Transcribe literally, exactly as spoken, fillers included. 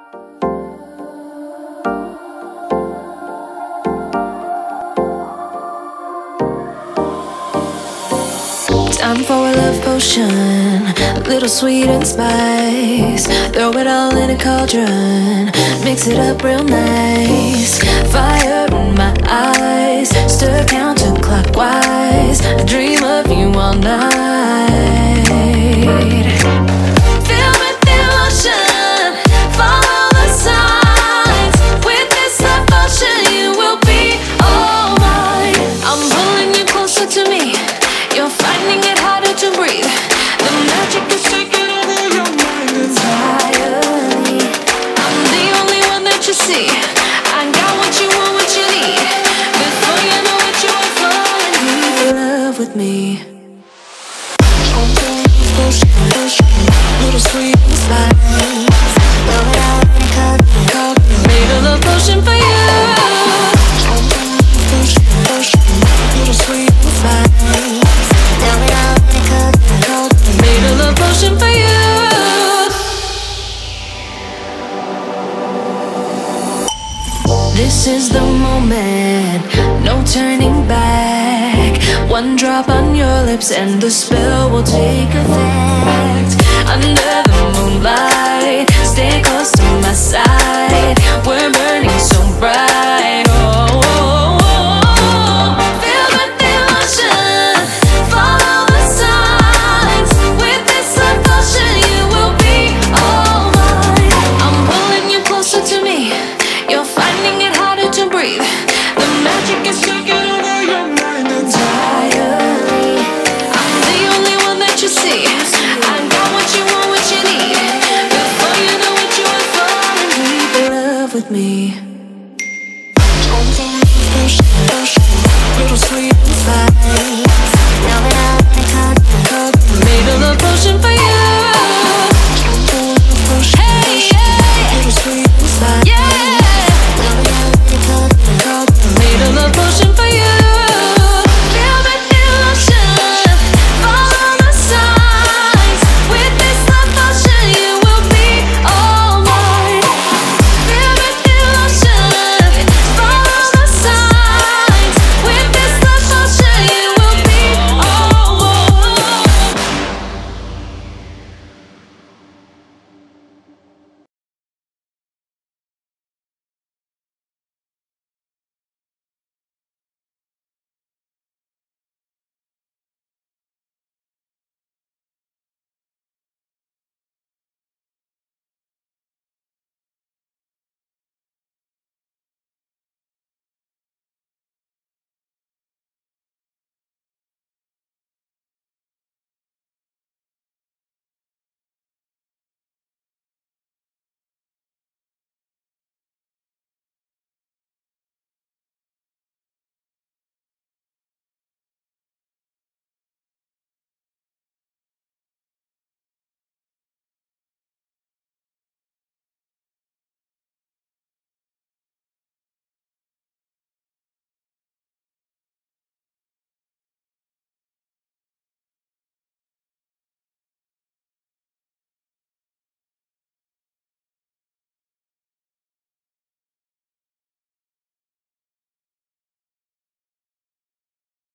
Time for a love potion, a little sweet and spice. Throw it all in a cauldron, mix it up real nice. Fire in my eyes, stir counterclockwise. I dream of you all night. Feel with emotion, follow the signs. With this love potion, you will be all mine. I'm pulling you closer to me. You're finding it harder to breathe. The magic is taking over your mind entirely. I'm the only one that you see. I got what you want, what you need. Before you know it, you are falling deep in love with me. Little sweet and spice. Throw it out in a cup. Made a love potion for you. Little sweet and spice. Made a love potion for you. This is the moment, no turning back. One drop on your lips and the spell will take effect. Under the moonlight, stay close to my side. We're burning so bright. Oh, oh, oh, oh. Feel the emotion, follow the signs. With this love potion, you will be all mine. I'm pulling you closer to me. You're finding it harder to breathe. The magic is taking over your mind entirely. I'm the only one that you see. I got what you want, what you need. Before you know it, you are falling deep in love with me.